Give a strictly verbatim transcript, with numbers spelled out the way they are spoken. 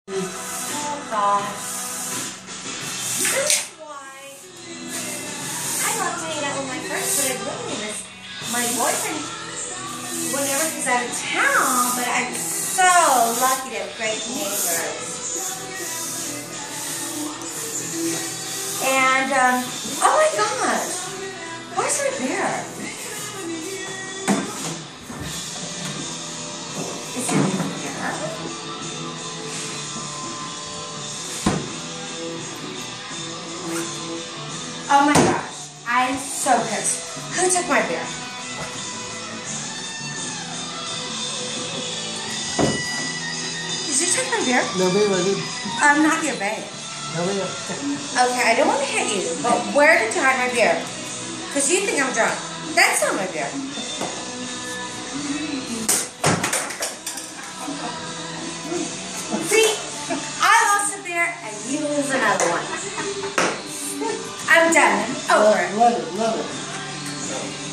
Oh gosh. That's why I love hanging out with my friends, but I really miss my boyfriend whenever he's out of town. But I'm so lucky to have great neighbors. And, um, oh my gosh, where's my bear? Is it here? Oh my gosh, I'm so pissed. Who took my beer? Did you take my beer? No, babe, I did. I'm not your babe. No, babe. Okay, I don't want to hit you, but where did you hide my beer? Because you think I'm drunk. That's not my beer. See, I lost a beer and you lose another one. I'm done. Over. Love it, love it.